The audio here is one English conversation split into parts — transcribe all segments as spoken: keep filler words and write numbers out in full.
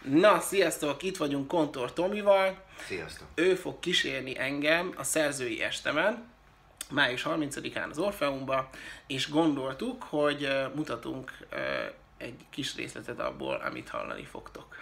Na, sziasztok! Itt vagyunk Kontor Tomival. Sziasztok! Ő fog kísérni engem a szerzői estemen, május harmincadikán az Orfeumba, és gondoltuk, hogy uh, mutatunk uh, egy kis részletet abból, amit hallani fogtok.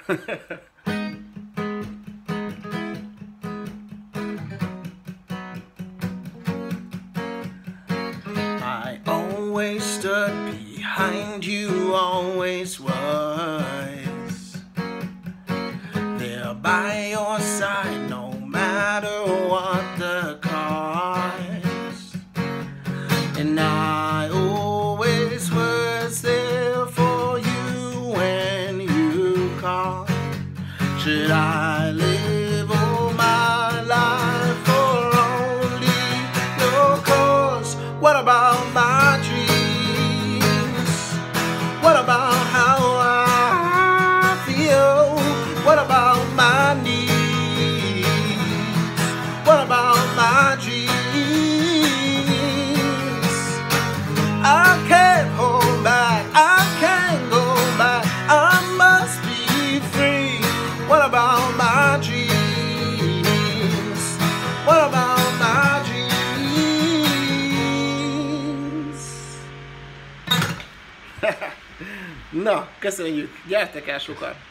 I always stood behind you, always was there by your side, no matter what the cost. And I always was there for you when you called. Should I live all my life for only your cause? What about my dreams? What about how I feel? What about my needs? What about my dreams? I can't hold back, I can't go back, I must be free. What about my dreams? What about my dreams? Na, köszönjük, gyertek el sokan!